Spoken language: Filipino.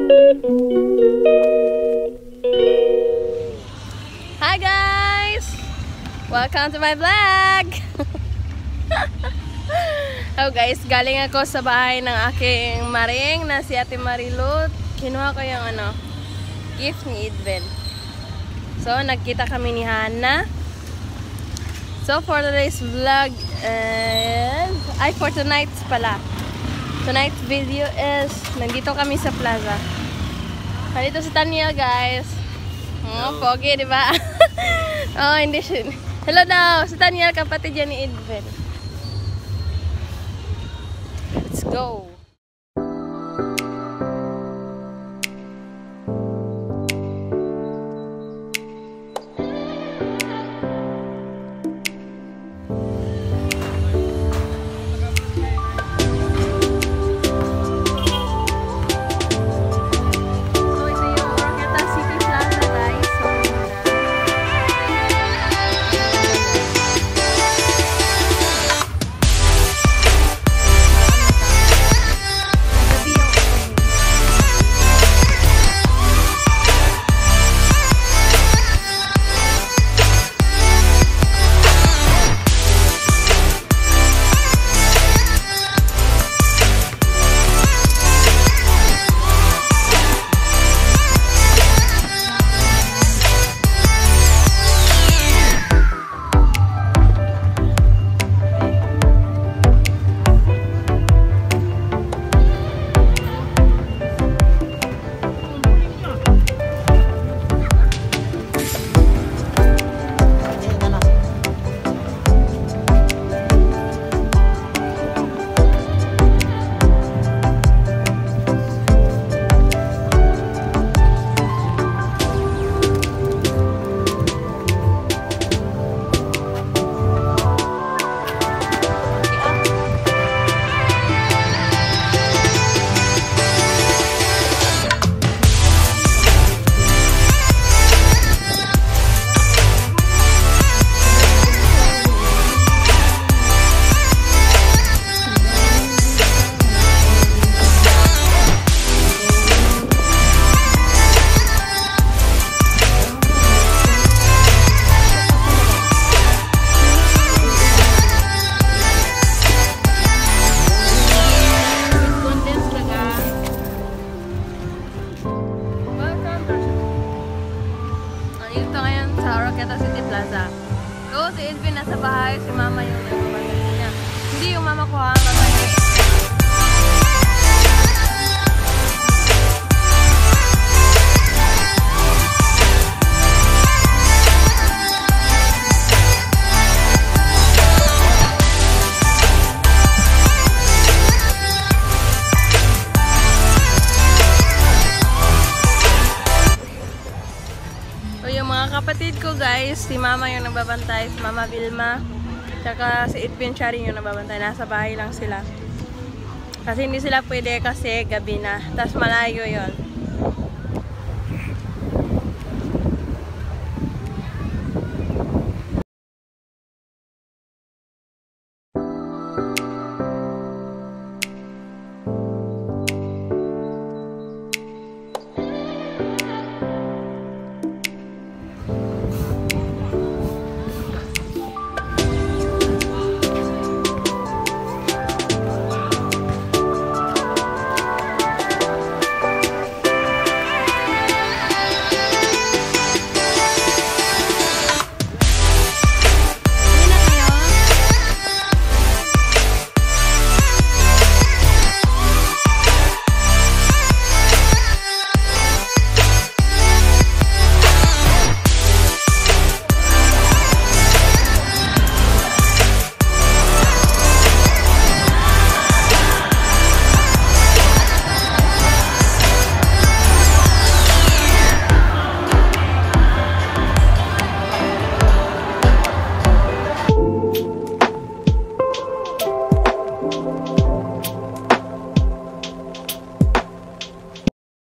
Hi guys! Welcome to my vlog! So guys, galing ako sa bahay ng aking maring na si Ate Marilot. Kinuha ko yung gift ni Edwin. So, nagkita kami ni Hannah. So, for today's vlog for tonight's pala. Tonight's video is nandito kami sa plaza. Nandito si Tanya guys. Oh, pogi, di ba? Oh, hindi siya. Hello daw, si Tanya, kapatid yan ni Edwin. Let's go. Plaza. So, si Edwin nasa bahay, si mama yung nagmamahal niya. Hindi yung mama ko ha, mama niya. Kapatid ko guys, si mama yung nagbabantay, si mama Vilma, tsaka si Edwin siya rin yung nagbabantay, nasa bahay lang sila kasi hindi sila pwede kasi gabi na, tas malayo yon.